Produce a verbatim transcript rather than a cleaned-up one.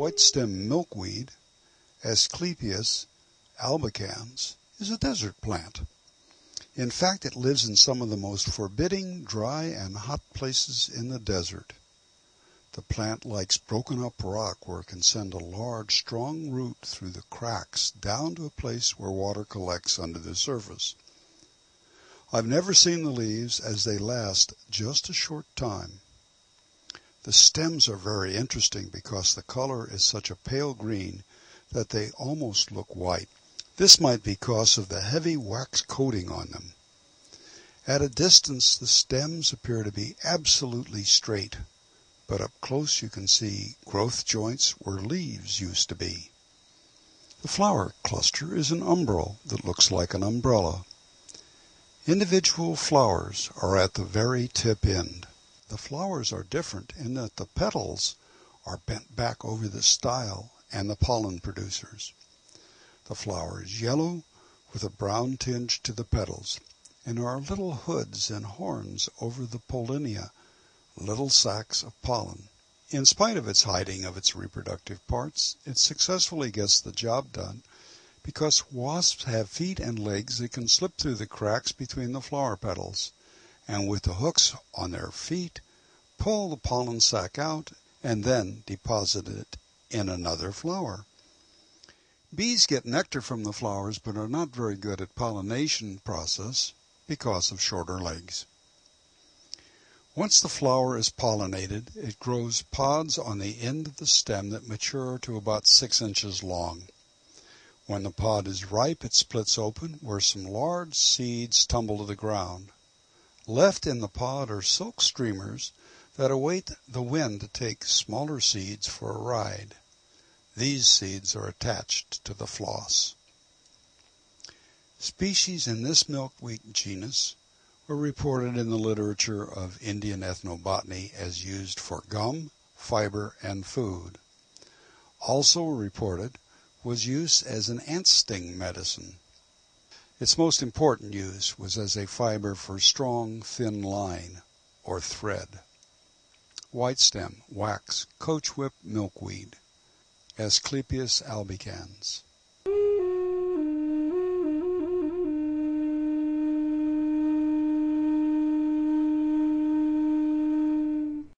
white-stem milkweed, Asclepias albicans, is a desert plant. In fact, it lives in some of the most forbidding, dry, and hot places in the desert. The plant likes broken up rock where it can send a large, strong root through the cracks down to a place where water collects under the surface. I've never seen the leaves as they last just a short time. The stems are very interesting because the color is such a pale green that they almost look white. This might be because of the heavy wax coating on them. At a distance, the stems appear to be absolutely straight, but up close you can see growth joints where leaves used to be. The flower cluster is an umbel that looks like an umbrella. Individual flowers are at the very tip end. The flowers are different in that the petals are bent back over the style and the pollen producers. The flower is yellow with a brown tinge to the petals, and are little hoods and horns over the pollinia, little sacs of pollen. In spite of its hiding of its reproductive parts, it successfully gets the job done because wasps have feet and legs that can slip through the cracks between the flower petals, and with the hooks on their feet, pull the pollen sac out and then deposit it in another flower. Bees get nectar from the flowers but are not very good at pollination process because of shorter legs. Once the flower is pollinated, it grows pods on the end of the stem that mature to about six inches long. When the pod is ripe, it splits open where some large seeds tumble to the ground. Left in the pod are silk streamers that await the wind to take smaller seeds for a ride. These seeds are attached to the floss. Species in this milkweed genus were reported in the literature of Indian ethnobotany as used for gum, fiber, and food. Also reported was use as an ant sting medicine. Its most important use was as a fiber for strong, thin line, or thread. Whitestem, wax, coachwhip milkweed, Asclepias albicans.